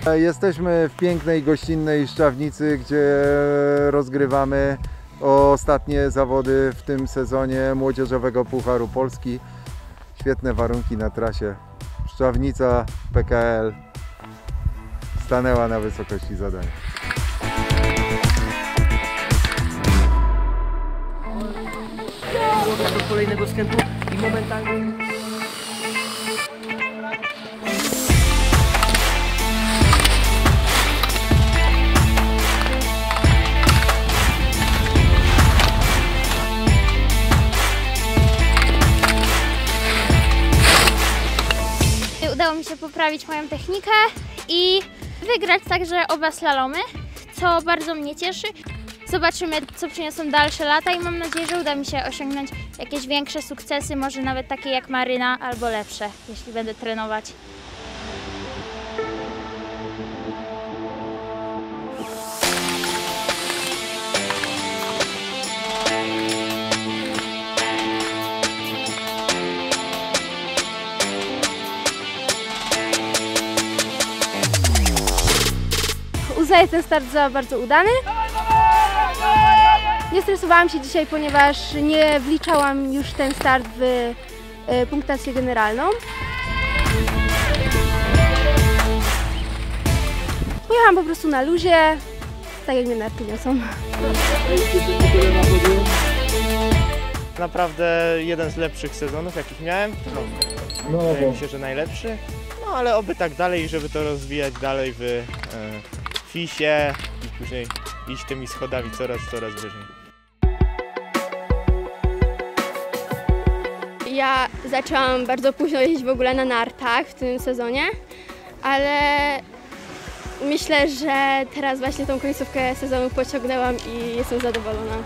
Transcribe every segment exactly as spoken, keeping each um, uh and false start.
Jesteśmy w pięknej, gościnnej Szczawnicy, gdzie rozgrywamy ostatnie zawody w tym sezonie Młodzieżowego Pucharu Polski. Świetne warunki na trasie. Szczawnica P K L stanęła na wysokości zadania. Do kolejnego skrętu i momentalnie... Udało mi się poprawić moją technikę i wygrać także oba slalomy, co bardzo mnie cieszy. Zobaczymy, co przyniosą dalsze lata i mam nadzieję, że uda mi się osiągnąć jakieś większe sukcesy, może nawet takie jak Maryna, albo lepsze, jeśli będę trenować. Uznaję ten start za bardzo udany. Nie stresowałam się dzisiaj, ponieważ nie wliczałam już ten start w punktację generalną. Pojechałam po prostu na luzie, tak jak mnie narty niosą. Naprawdę jeden z lepszych sezonów, jakich miałem. No, wydaje mi się, że najlepszy. No ale oby tak dalej, żeby to rozwijać dalej w e, fisie i później iść tymi schodami coraz, coraz wyżej. Ja zaczęłam bardzo późno jeździć w ogóle na nartach w tym sezonie, ale myślę, że teraz właśnie tą końcówkę sezonu pociągnęłam i jestem zadowolona.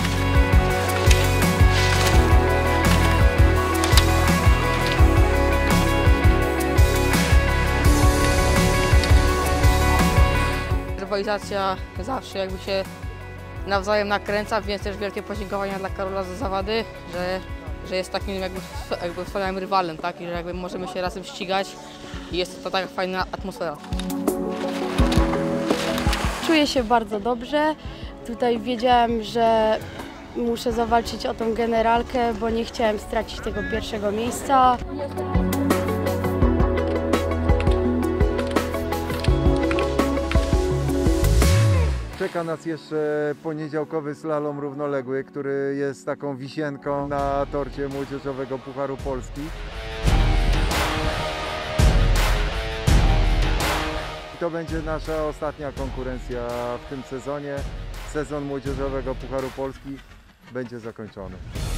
Rywalizacja zawsze jakby się nawzajem nakręca, więc też wielkie podziękowania dla Karola za zawady, że, że jest takim jakby, jakby wspaniałym rywalem, tak? I że jakby możemy się razem ścigać i jest to taka fajna atmosfera. Czuję się bardzo dobrze. Tutaj wiedziałam, że muszę zawalczyć o tą generalkę, bo nie chciałem stracić tego pierwszego miejsca. Czeka nas jeszcze poniedziałkowy slalom równoległy, który jest taką wisienką na torcie Młodzieżowego Pucharu Polski. To będzie nasza ostatnia konkurencja w tym sezonie. Sezon Młodzieżowego Pucharu Polski będzie zakończony.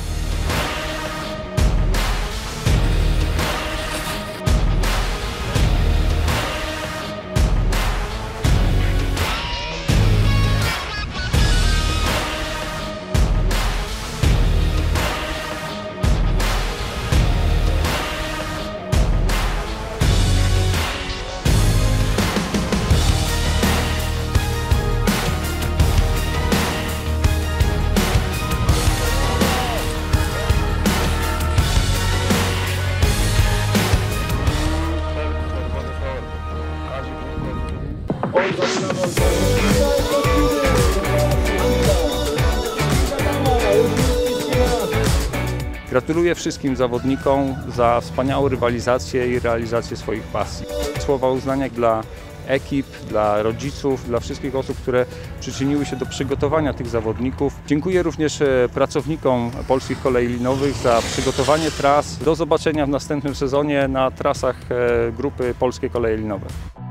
Gratuluję wszystkim zawodnikom za wspaniałą rywalizację i realizację swoich pasji. Słowa uznania dla ekip, dla rodziców, dla wszystkich osób, które przyczyniły się do przygotowania tych zawodników. Dziękuję również pracownikom Polskich Kolei Linowych za przygotowanie tras. Do zobaczenia w następnym sezonie na trasach grupy Polskie Koleje Linowe.